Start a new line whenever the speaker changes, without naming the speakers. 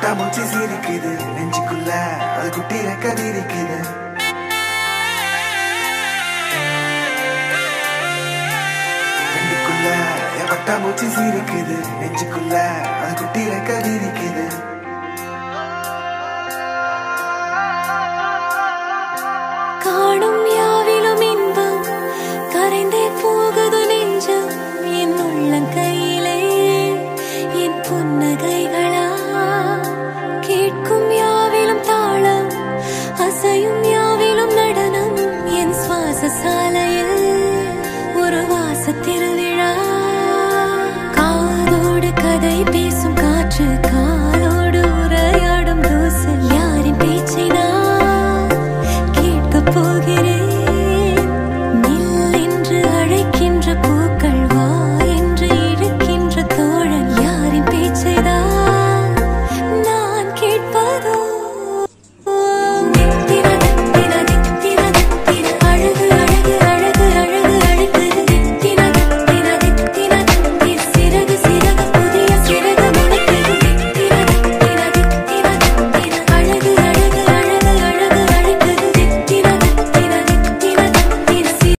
பட்டாம்பூச்சி சிரிக்குது நெஞ்சுக்குள்ள, அது குட்டி ரெக்க விரிக்குது. கண்ணுக்குள்ள என் பட்டாம்பூச்சி சிரிக்குது நெஞ்சுக்குள்ள, அது குட்டி ரெக்க விரிக்குது.